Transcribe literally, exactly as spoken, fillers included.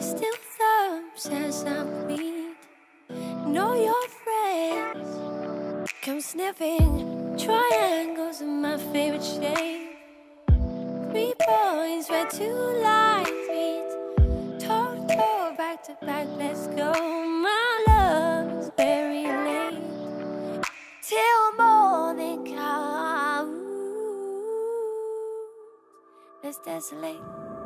still thumbs as I beat. Know your friends come sniffing. Triangles are my favorite shape. Three points where two lines meet. Toe to toe, back to back, let's go. My love is very late till morning comes. Let's desolate.